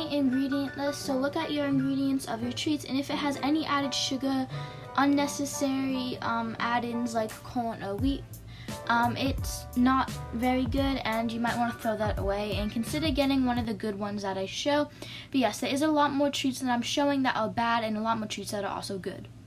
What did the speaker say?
ingredient list. So look at your ingredients of your treats, and if it has any added sugar, unnecessary add-ins like corn or wheat, it's not very good, and you might want to throw that away and consider getting one of the good ones that I show. But yes, there is a lot more treats that I'm showing that are bad and a lot more treats that are also good.